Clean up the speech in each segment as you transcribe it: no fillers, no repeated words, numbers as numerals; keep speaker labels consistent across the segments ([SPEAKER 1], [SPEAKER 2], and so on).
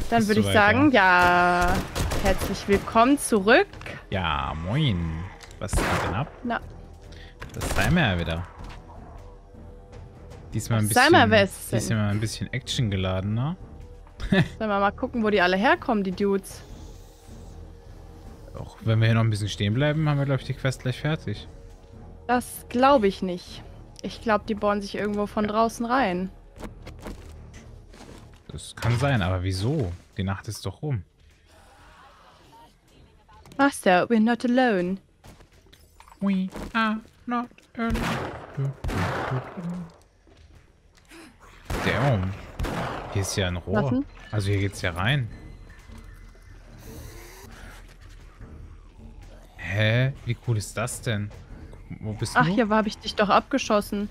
[SPEAKER 1] Dann würde ich sagen, ja, herzlich willkommen zurück.
[SPEAKER 2] Ja, moin. Was geht denn ab?
[SPEAKER 1] Na,
[SPEAKER 2] Das sei wir ja wieder. Diesmal ein bisschen Action geladen, ne?
[SPEAKER 1] Sollen wir mal gucken, wo die alle herkommen, die Dudes.
[SPEAKER 2] Auch wenn wir hier noch ein bisschen stehen bleiben, haben wir, glaube ich, die Quest gleich fertig.
[SPEAKER 1] Das glaube ich nicht. Ich glaube, die bohren sich irgendwo von draußen rein.
[SPEAKER 2] Das kann sein, aber wieso? Die Nacht ist doch rum.
[SPEAKER 1] Master, we're not alone.
[SPEAKER 2] We are not alone. Damn. Hier ist ja ein Rohr.
[SPEAKER 1] Was denn?
[SPEAKER 2] Also hier geht's ja rein. Hä? Wie cool ist das denn? Wo bist du?
[SPEAKER 1] Ach, hier habe ich dich doch abgeschossen.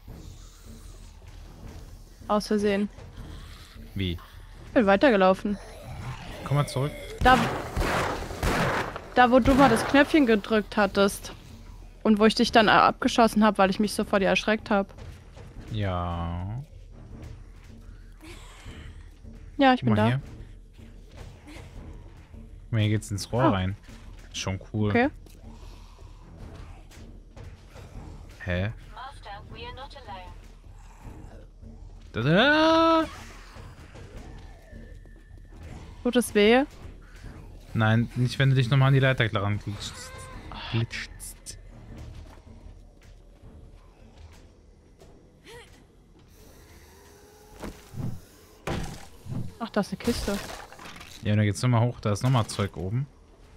[SPEAKER 1] Aus Versehen.
[SPEAKER 2] Wie?
[SPEAKER 1] Ich bin weitergelaufen.
[SPEAKER 2] Komm mal zurück.
[SPEAKER 1] Da, wo du mal das Knöpfchen gedrückt hattest. Und wo ich dich dann abgeschossen habe, weil ich mich so vor dir erschreckt habe.
[SPEAKER 2] Ja.
[SPEAKER 1] Ja, ich
[SPEAKER 2] Guck
[SPEAKER 1] bin
[SPEAKER 2] mal
[SPEAKER 1] da.
[SPEAKER 2] hier. Guck mal, hier geht's ins Rohr rein. Schon cool.
[SPEAKER 1] Okay.
[SPEAKER 2] Hä?
[SPEAKER 3] Master, we are not alone.
[SPEAKER 2] Da.
[SPEAKER 1] Tut es weh?
[SPEAKER 2] Nein, nicht wenn du dich nochmal an die Leiter ranglitschst.
[SPEAKER 1] Ach, da ist eine Kiste.
[SPEAKER 2] Ja, und dann geht's nochmal hoch. Da ist nochmal Zeug oben.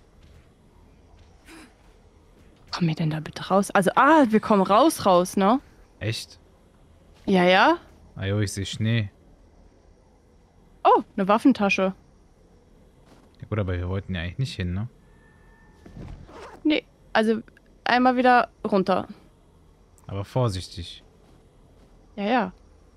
[SPEAKER 1] Kommen wir denn da bitte raus? Also, wir kommen raus, ne?
[SPEAKER 2] Echt?
[SPEAKER 1] Ja, ja.
[SPEAKER 2] Ah jo, ich sehe Schnee.
[SPEAKER 1] Oh, eine Waffentasche.
[SPEAKER 2] Ja gut, aber wir wollten ja eigentlich nicht hin, ne?
[SPEAKER 1] Nee, also einmal wieder runter.
[SPEAKER 2] Aber vorsichtig.
[SPEAKER 1] Ja, ja.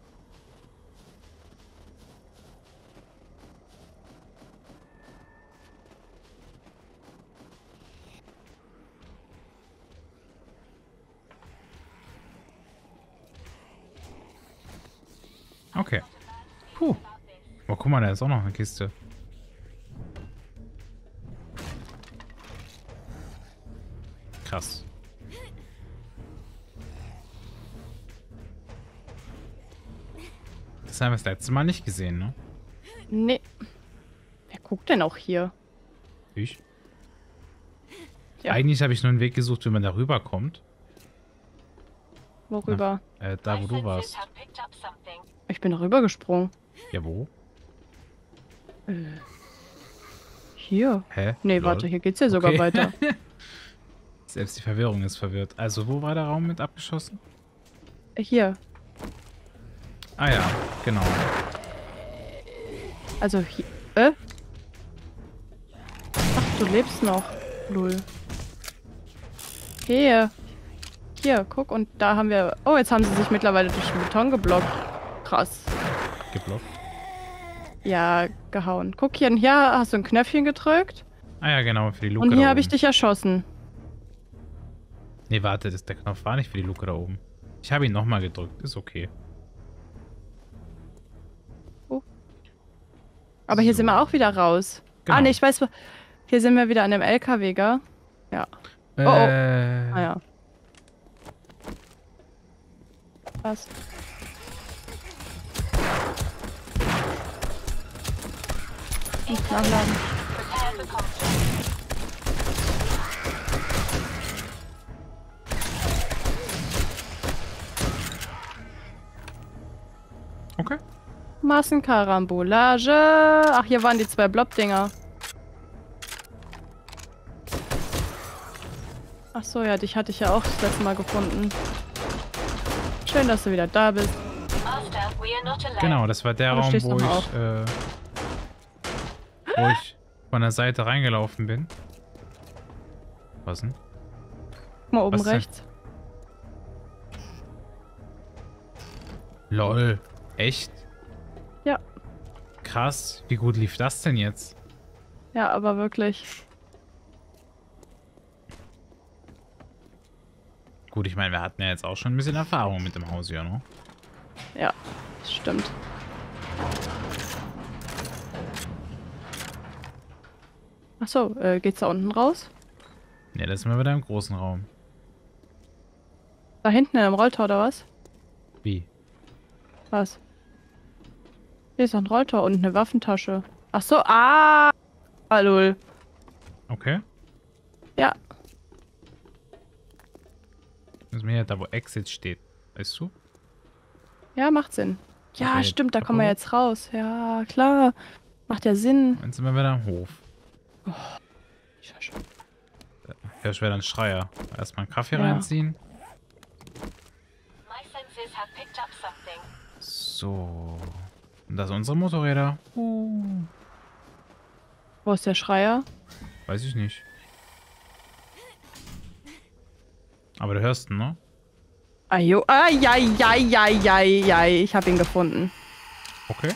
[SPEAKER 2] Okay. Puh. Oh, guck mal, da ist auch noch eine Kiste. Krass. Das haben wir das letzte Mal nicht gesehen, ne?
[SPEAKER 1] Nee. Wer guckt denn auch hier?
[SPEAKER 2] Ich?
[SPEAKER 1] Ja.
[SPEAKER 2] Eigentlich habe ich nur einen Weg gesucht, wie man da rüberkommt.
[SPEAKER 1] Worüber?
[SPEAKER 2] Da, wo du warst.
[SPEAKER 3] Have picked up something.
[SPEAKER 1] Ich bin rübergesprungen.
[SPEAKER 2] Ja, wo?
[SPEAKER 1] Hier.
[SPEAKER 2] Hä?
[SPEAKER 1] Nee,
[SPEAKER 2] Lol.
[SPEAKER 1] warte, hier geht's ja sogar
[SPEAKER 2] Okay.
[SPEAKER 1] weiter.
[SPEAKER 2] Selbst die Verwirrung ist verwirrt. Also, wo war der Raum mit abgeschossen?
[SPEAKER 1] Hier.
[SPEAKER 2] Ah ja, genau.
[SPEAKER 1] Also hier. Ach, du lebst noch. Lul. Hier. Hier, guck, und da haben wir... Oh, jetzt haben sie sich mittlerweile durch den Beton geblockt. Krass.
[SPEAKER 2] Geblockt.
[SPEAKER 1] Ja, gehauen. Guck hier, und hier hast du ein Knöpfchen gedrückt.
[SPEAKER 2] Ah ja, genau, für die Luke
[SPEAKER 1] Und hier
[SPEAKER 2] da
[SPEAKER 1] habe ich
[SPEAKER 2] oben.
[SPEAKER 1] dich erschossen.
[SPEAKER 2] Nee, warte, der Knopf war nicht für die Luke da oben. Ich habe ihn nochmal gedrückt, ist okay.
[SPEAKER 1] Aber hier
[SPEAKER 2] So.
[SPEAKER 1] sind wir auch wieder raus.
[SPEAKER 2] Genau.
[SPEAKER 1] Ah, nee, ich weiß... Hier sind wir wieder an dem LKW, gell? Ja. Oh, Ah ja. Passt. Nicht nachladen.
[SPEAKER 3] Prepare for conflict.
[SPEAKER 2] Okay.
[SPEAKER 1] Massenkarambolage. Ach, hier waren die zwei Blob-Dinger. Ach so, ja, dich hatte ich ja auch das letzte Mal gefunden. Schön, dass du wieder da bist.
[SPEAKER 3] Master, we are not alone.
[SPEAKER 2] Genau, das war der
[SPEAKER 1] Oh, du
[SPEAKER 2] Raum,
[SPEAKER 1] stehst
[SPEAKER 2] wo
[SPEAKER 1] noch mal
[SPEAKER 2] wo ich von der Seite reingelaufen bin. Was denn?
[SPEAKER 1] Guck mal oben
[SPEAKER 2] Was denn?
[SPEAKER 1] rechts.
[SPEAKER 2] Lol. Echt?
[SPEAKER 1] Ja.
[SPEAKER 2] Krass. Wie gut lief das denn jetzt?
[SPEAKER 1] Ja, aber wirklich.
[SPEAKER 2] Gut, ich meine, wir hatten ja jetzt auch schon ein bisschen Erfahrung mit dem Haus hier, ne?
[SPEAKER 1] Ja, das stimmt. Achso, geht's da unten raus?
[SPEAKER 2] Ne, das sind wir wieder im großen Raum.
[SPEAKER 1] Da hinten in dem Rolltor oder was?
[SPEAKER 2] Wie?
[SPEAKER 1] Was? Hier ist doch ein Rolltor und eine Waffentasche. Achso, ah! Lol.
[SPEAKER 2] Okay.
[SPEAKER 1] Ja.
[SPEAKER 2] Müssen wir hier da, wo Exit steht. Weißt du?
[SPEAKER 1] Ja, macht Sinn. Ja,
[SPEAKER 2] Okay,
[SPEAKER 1] stimmt, da
[SPEAKER 2] Treppe
[SPEAKER 1] kommen wir
[SPEAKER 2] hoch.
[SPEAKER 1] jetzt raus. Ja, klar. Macht ja Sinn.
[SPEAKER 2] Dann sind wir wieder am Hof. Ja, ich wäre dann Schreier. Erstmal einen Kaffee
[SPEAKER 1] Ja.
[SPEAKER 2] reinziehen.
[SPEAKER 3] My senses have picked up something.
[SPEAKER 2] So. Und das sind unsere Motorräder.
[SPEAKER 1] Wo ist der Schreier?
[SPEAKER 2] Weiß ich nicht. Aber du hörst ihn, ne?
[SPEAKER 1] Ajo. Ai. Ich hab ihn gefunden.
[SPEAKER 2] Okay.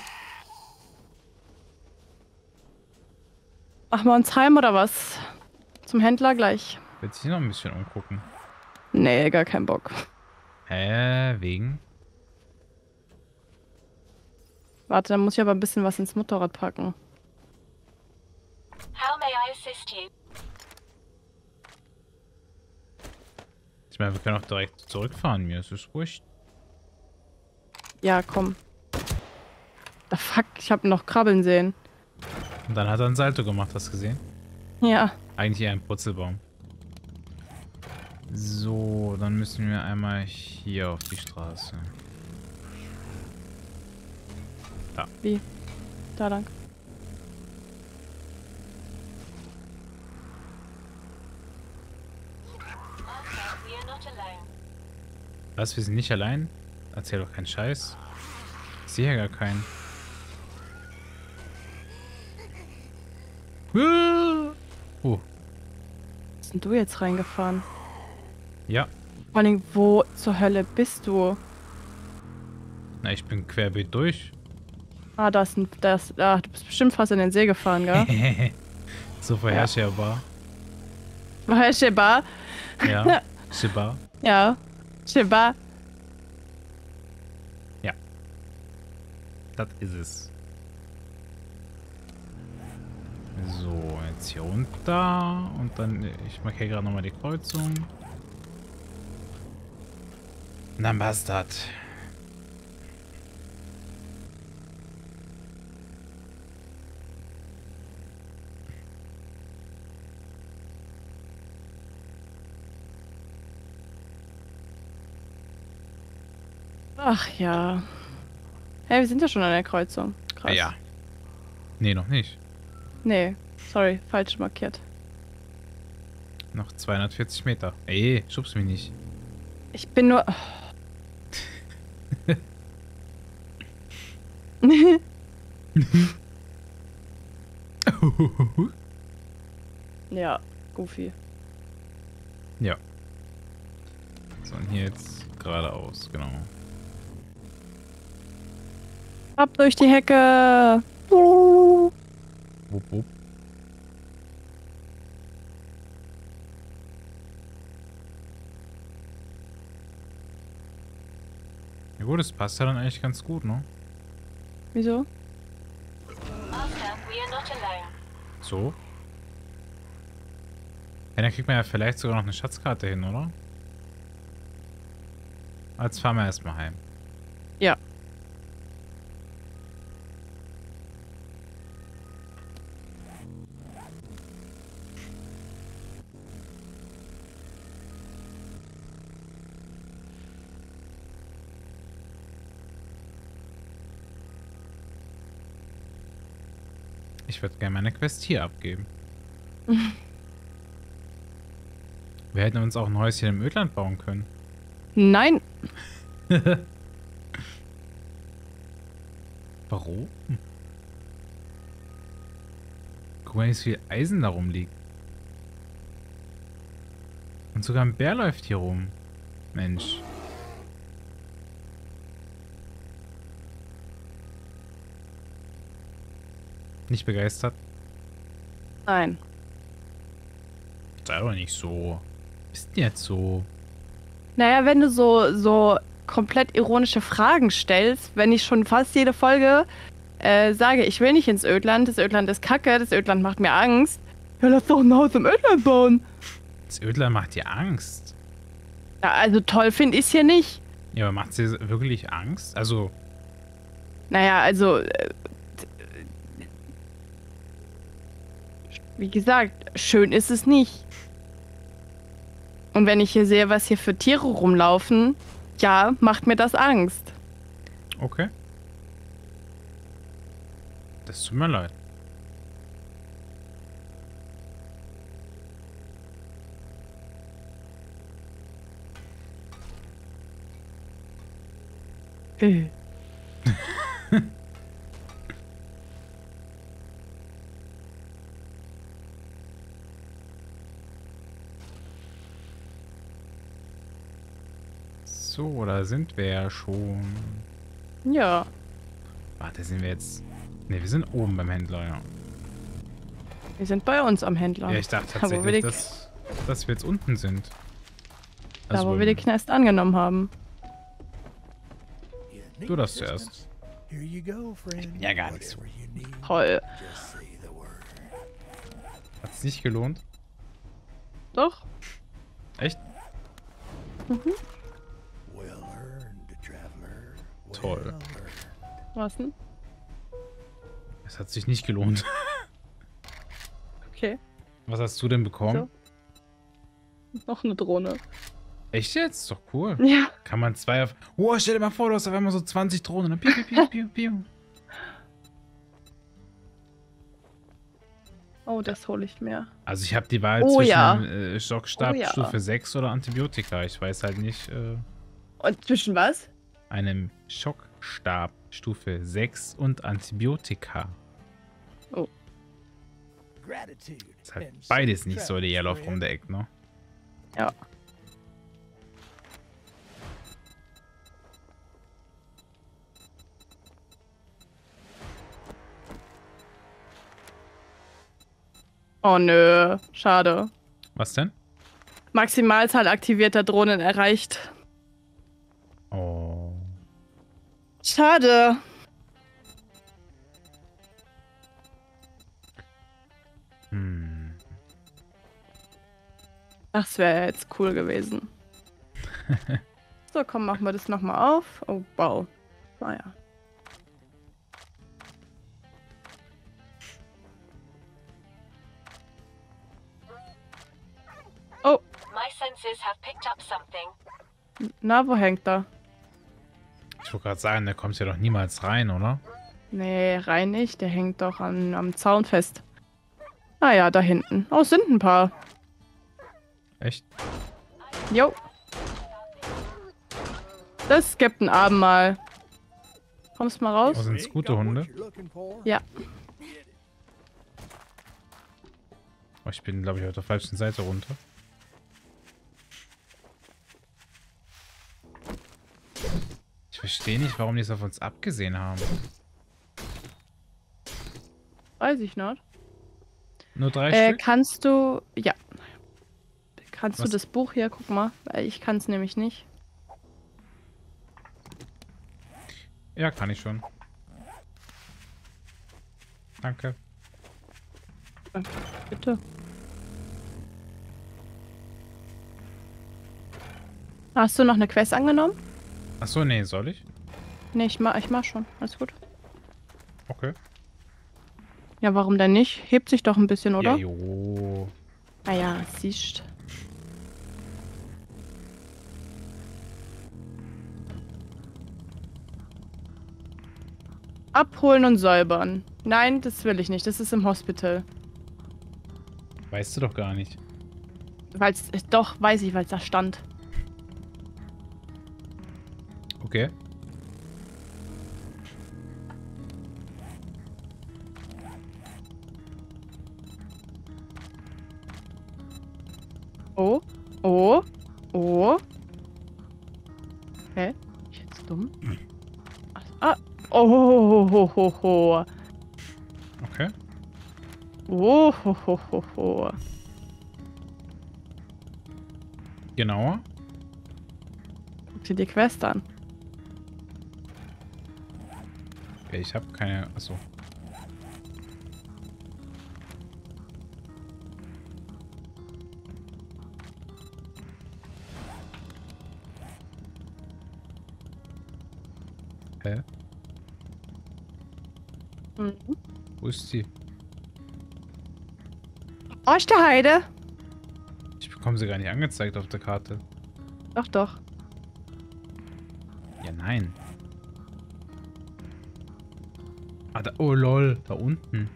[SPEAKER 1] Machen wir uns heim oder was? Zum Händler gleich.
[SPEAKER 2] Willst du dich noch ein bisschen umgucken?
[SPEAKER 1] Nee, gar keinen Bock.
[SPEAKER 2] Wegen?
[SPEAKER 1] Warte, dann muss ich aber ein bisschen was ins Motorrad packen.
[SPEAKER 3] How may I assist you?
[SPEAKER 2] Ich meine, wir können auch direkt zurückfahren. Mir ist es wurscht.
[SPEAKER 1] Ja, komm. Da fuck, ich hab ihn noch krabbeln sehen.
[SPEAKER 2] Und dann hat er ein Salto gemacht, hast du gesehen?
[SPEAKER 1] Ja.
[SPEAKER 2] Eigentlich eher ein Purzelbaum. So, dann müssen wir einmal hier auf die Straße.
[SPEAKER 1] Wie? Da lang.
[SPEAKER 3] Master, we are not alone.
[SPEAKER 2] Was, wir sind nicht allein? Erzähl doch keinen Scheiß. Ich sehe ja gar keinen. Oh,
[SPEAKER 1] Bist denn du jetzt reingefahren?
[SPEAKER 2] ja.
[SPEAKER 1] Vor allem, wo zur Hölle bist du?
[SPEAKER 2] Na, ich bin querbeet durch.
[SPEAKER 1] Ah, du bist bestimmt fast in den See gefahren, gell?
[SPEAKER 2] So vorhersehbar.
[SPEAKER 1] War Sheba?
[SPEAKER 2] Ja. Shiba.
[SPEAKER 1] Ja. Sheba.
[SPEAKER 2] Das ist es. So, jetzt hier runter. Und dann, ich markiere gerade nochmal die Kreuzung. Und dann passt das.
[SPEAKER 1] Ach ja. Hey, wir sind ja schon an der Kreuzung. Krass.
[SPEAKER 2] Ah, ja. Nee, noch nicht.
[SPEAKER 1] Nee, sorry, falsch markiert.
[SPEAKER 2] Noch 240 Meter. Ey, schubst mich nicht.
[SPEAKER 1] Ich bin nur... Ja, Goofy.
[SPEAKER 2] Ja. So, und hier jetzt geradeaus, genau.
[SPEAKER 1] Ab durch die Hecke!
[SPEAKER 2] Wupp, wupp. Ja gut, das passt ja dann eigentlich ganz gut, ne?
[SPEAKER 1] Wieso?
[SPEAKER 3] Master, we are not alone.
[SPEAKER 2] So. Ja, dann kriegt man ja vielleicht sogar noch eine Schatzkarte hin, oder? Jetzt fahren wir erstmal heim.
[SPEAKER 1] Ja.
[SPEAKER 2] Ich würde gerne meine Quest hier abgeben. Wir hätten uns auch ein Häuschen im Ödland bauen können.
[SPEAKER 1] Nein!
[SPEAKER 2] Warum? Guck mal, wie viel Eisen da rumliegt. Und sogar ein Bär läuft hier rum. Mensch. Nicht begeistert?
[SPEAKER 1] Nein.
[SPEAKER 2] Sei doch nicht so. Bist denn jetzt so?
[SPEAKER 1] Naja, wenn du so komplett ironische Fragen stellst, wenn ich schon fast jede Folge sage, ich will nicht ins Ödland, das Ödland ist kacke, das Ödland macht mir Angst, Ja, lass doch ein Haus im Ödland bauen.
[SPEAKER 2] Das Ödland macht dir Angst.
[SPEAKER 1] Ja, also toll finde ich es hier nicht.
[SPEAKER 2] Ja, aber macht sie wirklich Angst? Also,
[SPEAKER 1] Naja, also, wie gesagt, schön ist es nicht. Und wenn ich hier sehe, was hier für Tiere rumlaufen, ja, macht mir das Angst.
[SPEAKER 2] okay. Das tut mir leid.
[SPEAKER 1] Äh.
[SPEAKER 2] So, da sind wir ja schon.
[SPEAKER 1] Ja,
[SPEAKER 2] Warte, sind wir jetzt... Ne, wir sind oben beim Händler, ja.
[SPEAKER 1] wir sind bei uns am Händler.
[SPEAKER 2] Ja, ich dachte
[SPEAKER 1] Da, wo wir
[SPEAKER 2] tatsächlich,
[SPEAKER 1] die-
[SPEAKER 2] dass wir jetzt unten sind.
[SPEAKER 1] Da, wo wir den Knast angenommen haben.
[SPEAKER 2] Du das zuerst.
[SPEAKER 4] Ja, gar nicht so.
[SPEAKER 1] Toll.
[SPEAKER 2] Hat's nicht gelohnt?
[SPEAKER 1] Doch?
[SPEAKER 2] Echt? Toll.
[SPEAKER 1] Was denn?
[SPEAKER 2] Es hat sich nicht gelohnt.
[SPEAKER 1] Okay.
[SPEAKER 2] Was hast du denn bekommen?
[SPEAKER 1] So. Noch eine Drohne.
[SPEAKER 2] Echt jetzt? Ist doch cool.
[SPEAKER 1] Ja.
[SPEAKER 2] Kann man zwei auf... Oh, stell dir mal vor, du hast auf einmal so 20 Drohnen. Dann piu, piu, piu, piu, piu.
[SPEAKER 1] Oh, das hole ich mir.
[SPEAKER 2] Also ich habe die Wahl
[SPEAKER 1] Oh,
[SPEAKER 2] zwischen
[SPEAKER 1] ja.
[SPEAKER 2] Schockstab
[SPEAKER 1] Oh, ja.
[SPEAKER 2] Stufe 6 oder Antibiotika. Ich weiß halt nicht...
[SPEAKER 1] Und zwischen was?
[SPEAKER 2] einem Schockstab Stufe 6 und Antibiotika.
[SPEAKER 1] Oh.
[SPEAKER 2] Ist halt beides nicht so der Yellow from the Eck, ne?
[SPEAKER 1] Ja. Oh nö, schade.
[SPEAKER 2] Was denn?
[SPEAKER 1] Maximalzahl aktivierter Drohnen erreicht.
[SPEAKER 2] Oh.
[SPEAKER 1] Schade.
[SPEAKER 2] Hm.
[SPEAKER 1] Das wäre jetzt cool gewesen. So, komm, machen wir das nochmal auf. Oh, wow. Naja. Oh,
[SPEAKER 3] My senses have picked up something.
[SPEAKER 1] na, wo hängt er?
[SPEAKER 2] Ich wollte gerade sagen, der kommt ja doch niemals rein, oder?
[SPEAKER 1] Nee, rein nicht. Der hängt doch am Zaun fest. Ah ja, da hinten. Oh, es sind ein paar.
[SPEAKER 2] Echt?
[SPEAKER 1] Jo. Das gibt ein Abendmahl. Kommst mal
[SPEAKER 2] Oh,
[SPEAKER 1] raus?
[SPEAKER 2] sind es gute Hunde?
[SPEAKER 1] Ja.
[SPEAKER 2] Oh, ich bin, glaube ich, auf der falschen Seite runter. Ich verstehe nicht, warum die es auf uns abgesehen haben.
[SPEAKER 1] Weiß ich nicht.
[SPEAKER 2] Nur 3 Stück?
[SPEAKER 1] Kannst du... Ja. Kannst
[SPEAKER 2] Was?
[SPEAKER 1] du das Buch hier? Guck mal. Weil ich kann es nämlich nicht.
[SPEAKER 2] Ja, kann ich schon. Danke.
[SPEAKER 1] Bitte. Hast du noch eine Quest angenommen?
[SPEAKER 2] Achso, nee, soll ich?
[SPEAKER 1] Nee, ich mach schon. Alles gut.
[SPEAKER 2] Okay.
[SPEAKER 1] Ja, warum denn nicht? Hebt sich doch ein bisschen, oder?
[SPEAKER 2] Ja, jo.
[SPEAKER 1] Naja, siehst. Abholen und säubern. Nein, das will ich nicht. Das ist im Hospital.
[SPEAKER 2] Weißt du doch gar nicht.
[SPEAKER 1] Weil's, doch, weiß ich, weil es da stand.
[SPEAKER 2] Okay.
[SPEAKER 1] Oh, oh, oh. Hä? Ich jetzt dumm? Ah, oh, ho, ho, ho, ho.
[SPEAKER 2] Okay.
[SPEAKER 1] Oh, ho, ho, ho, ho.
[SPEAKER 2] Genauer.
[SPEAKER 1] Guck dir die Quest an.
[SPEAKER 2] Okay, ich habe keine... Achso. Hä?
[SPEAKER 1] Mhm.
[SPEAKER 2] Wo ist sie?
[SPEAKER 1] Osterheide.
[SPEAKER 2] Ich bekomme sie gar nicht angezeigt auf der Karte.
[SPEAKER 1] Doch, doch.
[SPEAKER 2] Ja, nein. Ah, da, oh lol, da unten.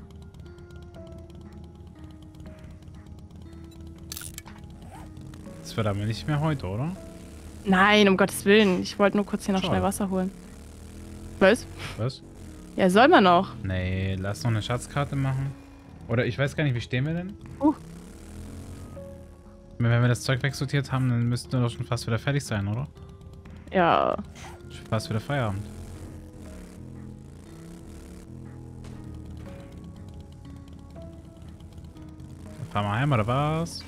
[SPEAKER 2] Das wird aber nicht mehr heute, oder?
[SPEAKER 1] Nein, um Gottes Willen. Ich wollte nur kurz hier noch
[SPEAKER 2] Schade.
[SPEAKER 1] schnell Wasser holen. Was?
[SPEAKER 2] Was?
[SPEAKER 1] Ja, soll man noch.
[SPEAKER 2] Nee, lass noch eine Schatzkarte machen. Oder ich weiß gar nicht, wie stehen wir denn? Wenn wir das Zeug wegsortiert haben, dann müssten wir doch schon fast wieder fertig sein, oder?
[SPEAKER 1] Ja.
[SPEAKER 2] Schon fast wieder Feierabend. Dann fahren wir heim, oder was?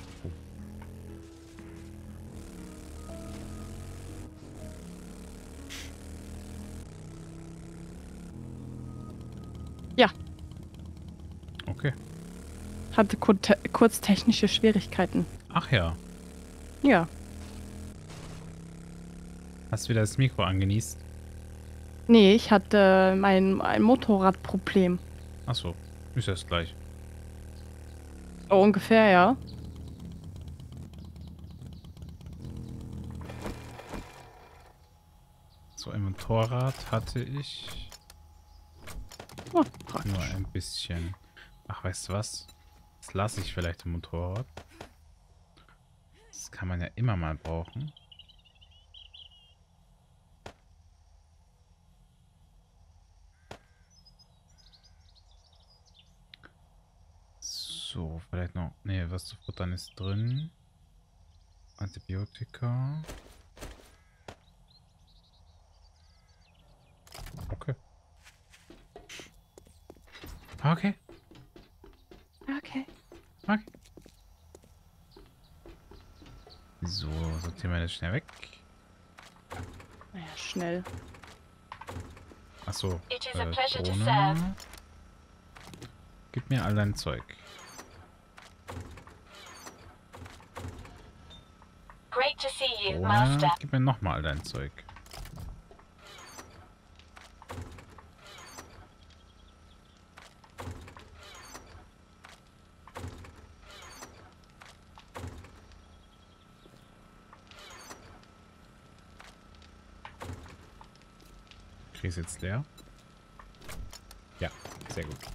[SPEAKER 1] Ja.
[SPEAKER 2] Okay.
[SPEAKER 1] Hatte kurz technische Schwierigkeiten.
[SPEAKER 2] Ach ja.
[SPEAKER 1] Ja.
[SPEAKER 2] Hast du wieder das Mikro angenießt?
[SPEAKER 1] Nee, ich hatte ein Motorradproblem.
[SPEAKER 2] Achso, ist das gleich.
[SPEAKER 1] So ungefähr, ja.
[SPEAKER 2] So, ein Motorrad hatte ich
[SPEAKER 1] Oh,
[SPEAKER 2] nur
[SPEAKER 1] praktisch.
[SPEAKER 2] ein bisschen. Ach, weißt du was? Das lasse ich vielleicht im Motorrad. Das kann man ja immer mal brauchen. So, vielleicht noch. Nee, was zu futtern ist drin. Antibiotika. Okay. Okay.
[SPEAKER 1] Okay.
[SPEAKER 2] Okay. So, sortieren wir das schnell weg.
[SPEAKER 1] Naja, schnell.
[SPEAKER 2] Achso.
[SPEAKER 3] It is a pleasure to
[SPEAKER 2] Drohne.
[SPEAKER 3] serve.
[SPEAKER 2] Gib mir all dein Zeug.
[SPEAKER 3] Great to see you,
[SPEAKER 2] Drohne.
[SPEAKER 3] Master.
[SPEAKER 2] Gib mir nochmal all dein Zeug. Ist jetzt leer? Ja, sehr gut.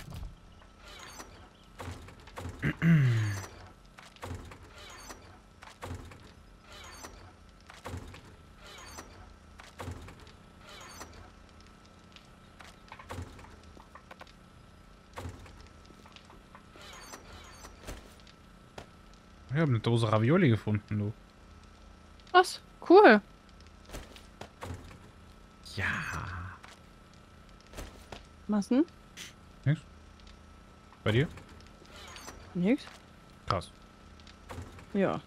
[SPEAKER 2] Ich habe eine Dose Ravioli gefunden, du.
[SPEAKER 1] Was? Cool.
[SPEAKER 2] Ja.
[SPEAKER 1] Was denn?
[SPEAKER 2] Nix? Bei dir?
[SPEAKER 1] Nix?
[SPEAKER 2] Krass.
[SPEAKER 1] Ja.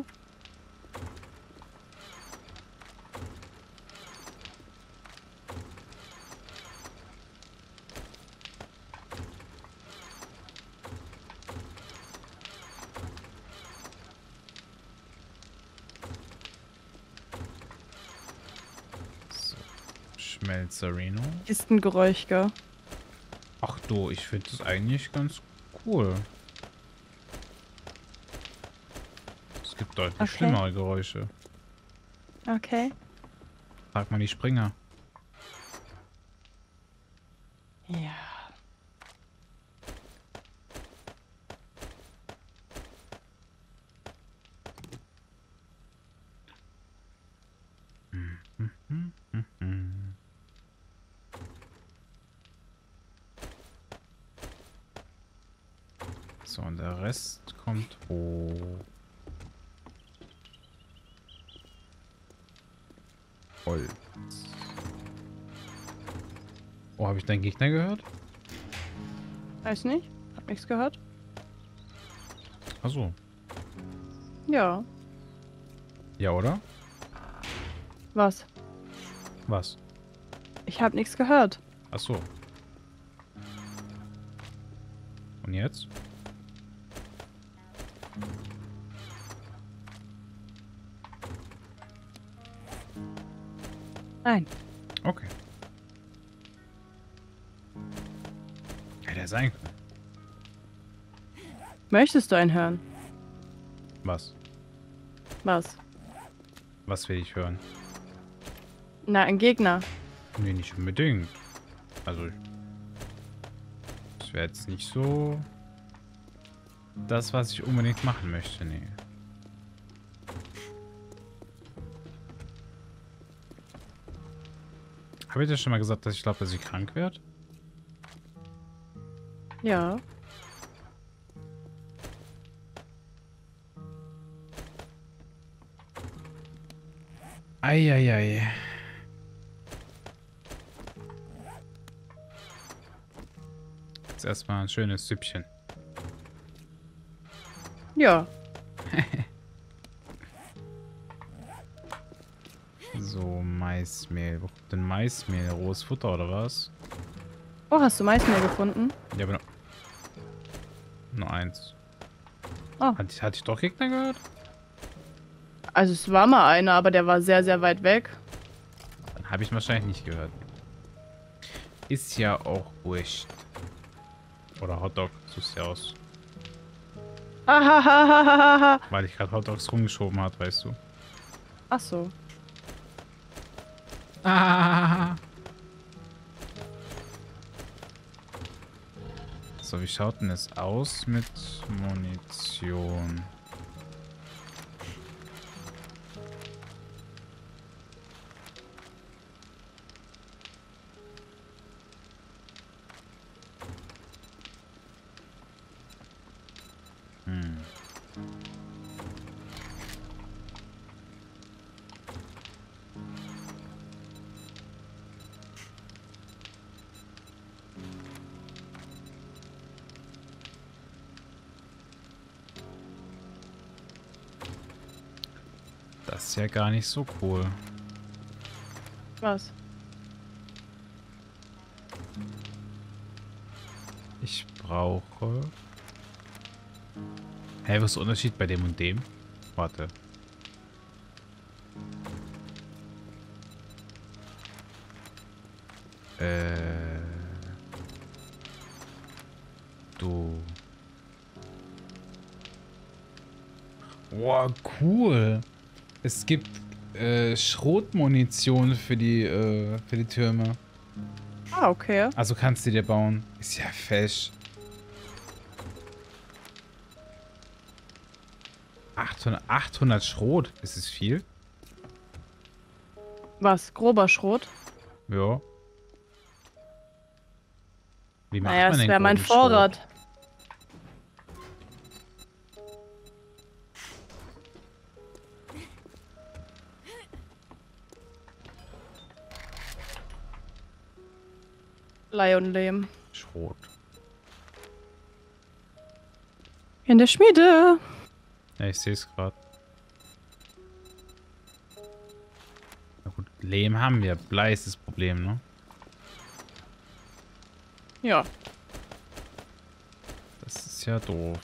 [SPEAKER 2] So. Schmelzerino.
[SPEAKER 1] Kistengeräusch, gell?
[SPEAKER 2] Ach du, ich finde das eigentlich ganz cool. Es gibt deutlich
[SPEAKER 1] Okay.
[SPEAKER 2] schlimmere Geräusche.
[SPEAKER 1] Okay.
[SPEAKER 2] Frag mal die Springer.
[SPEAKER 1] Ja.
[SPEAKER 2] So, und der Rest kommt hoch. Holz. Oh, habe ich deinen Gegner gehört?
[SPEAKER 1] Weiß nicht. Hab nichts gehört.
[SPEAKER 2] Achso.
[SPEAKER 1] Ja.
[SPEAKER 2] Ja, oder?
[SPEAKER 1] Was?
[SPEAKER 2] Was?
[SPEAKER 1] Ich hab nichts gehört.
[SPEAKER 2] Achso. Und jetzt?
[SPEAKER 1] Nein.
[SPEAKER 2] Okay. sein können.
[SPEAKER 1] Möchtest du einen hören?
[SPEAKER 2] Was?
[SPEAKER 1] Was?
[SPEAKER 2] Was will ich hören?
[SPEAKER 1] Na, ein Gegner.
[SPEAKER 2] Nee, nicht unbedingt. Also, das wäre jetzt nicht so das, was ich unbedingt machen möchte, nee. Habe ich dir schon mal gesagt, dass ich glaube, dass ich krank werde?
[SPEAKER 1] Ja.
[SPEAKER 2] Eieiei. Jetzt erstmal ein schönes Süppchen.
[SPEAKER 1] Ja.
[SPEAKER 2] So, Maismehl. Wo kommt denn Maismehl? Rohes Futter oder was?
[SPEAKER 1] Oh, hast du Maismehl gefunden?
[SPEAKER 2] Ja, aber nur eins.
[SPEAKER 1] Oh.
[SPEAKER 2] Hatte ich doch Gegner gehört?
[SPEAKER 1] Also es war mal einer, aber der war sehr, sehr weit weg.
[SPEAKER 2] Dann habe ich wahrscheinlich nicht gehört. Ist ja auch wurscht. Oder Hotdog, so sieht's ja aus.
[SPEAKER 1] Ahahahaha.
[SPEAKER 2] Weil ich gerade Hotdogs rumgeschoben hat, weißt du.
[SPEAKER 1] Ach so.
[SPEAKER 2] Ah. So, wie schaut denn es aus mit Munition? Das ist ja gar nicht so cool.
[SPEAKER 1] Was?
[SPEAKER 2] Ich brauche... Hä, was ist der Unterschied bei dem und dem? Warte. Du. Wow, cool. Es gibt Schrotmunition für die Türme.
[SPEAKER 1] Ah, okay.
[SPEAKER 2] Also kannst du dir bauen. Ist ja fesch. 800 Schrot. Ist es viel?
[SPEAKER 1] Was? Grober Schrot?
[SPEAKER 2] Ja. Wie macht
[SPEAKER 1] Naja,
[SPEAKER 2] man
[SPEAKER 1] das
[SPEAKER 2] denn
[SPEAKER 1] wäre mein
[SPEAKER 2] groben
[SPEAKER 1] Vorrat.
[SPEAKER 2] Schrot?
[SPEAKER 1] Lionlehm.
[SPEAKER 2] Schrot.
[SPEAKER 1] In der Schmiede.
[SPEAKER 2] Ja, ich sehe es gerade. Na gut, Lehm haben wir. Blei ist das Problem, ne?
[SPEAKER 1] Ja.
[SPEAKER 2] Das ist ja doof.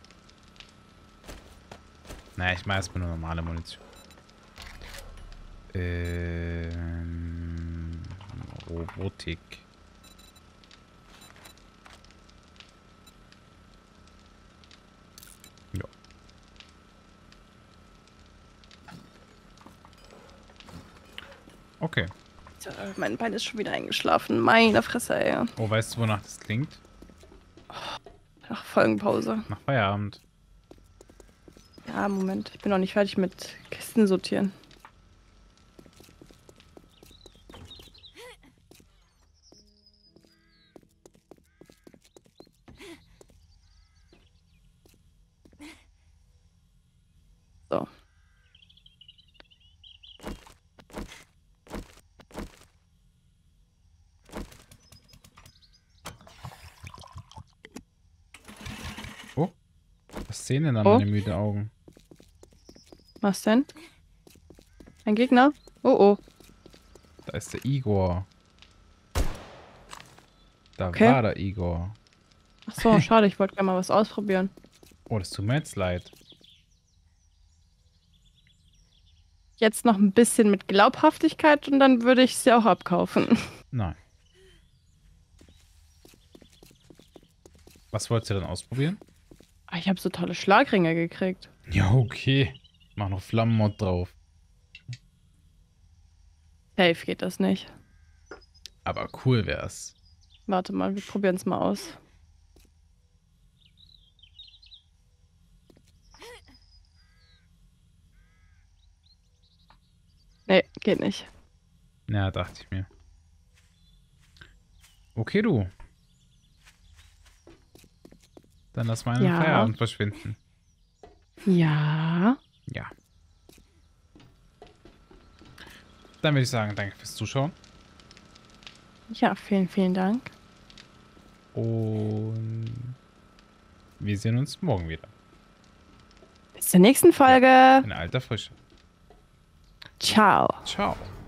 [SPEAKER 2] Naja, ich mache erstmal nur normale Munition. Robotik. Ja. Okay.
[SPEAKER 1] Mein Bein ist schon wieder eingeschlafen. Meine Fresse, ey.
[SPEAKER 2] Oh, weißt du, wonach das klingt?
[SPEAKER 1] Ach, Folgenpause.
[SPEAKER 2] Nach Feierabend.
[SPEAKER 1] Ja, Moment. Ich bin noch nicht fertig mit Kisten sortieren. So.
[SPEAKER 2] Oh. Was sehen denn da
[SPEAKER 1] Oh.
[SPEAKER 2] meine müde Augen?
[SPEAKER 1] Was denn? Ein Gegner? Oh, oh.
[SPEAKER 2] Da ist der Igor. Da
[SPEAKER 1] Okay.
[SPEAKER 2] war der Igor.
[SPEAKER 1] Ach so, schade. Ich wollte gerne mal was ausprobieren.
[SPEAKER 2] Oh, das tut mir jetzt leid.
[SPEAKER 1] Jetzt noch ein bisschen mit Glaubhaftigkeit und dann würde ich sie auch abkaufen.
[SPEAKER 2] Nein. Was wolltest du denn ausprobieren?
[SPEAKER 1] Ah, ich habe so tolle Schlagringe gekriegt.
[SPEAKER 2] Ja, okay. Mach noch Flammenmod drauf.
[SPEAKER 1] Safe geht das nicht.
[SPEAKER 2] Aber cool wär's.
[SPEAKER 1] Warte mal, wir probieren es mal aus. Nee, geht nicht.
[SPEAKER 2] Ja, dachte ich mir. Okay, du. Dann lass mal einen
[SPEAKER 1] Ja.
[SPEAKER 2] Feierabend verschwinden.
[SPEAKER 1] Ja.
[SPEAKER 2] Ja. Dann würde ich sagen, danke fürs Zuschauen.
[SPEAKER 1] Ja, vielen, vielen Dank.
[SPEAKER 2] Und wir sehen uns morgen wieder.
[SPEAKER 1] Bis zur nächsten Folge.
[SPEAKER 2] In alter Frische.
[SPEAKER 1] Ciao.
[SPEAKER 2] Ciao.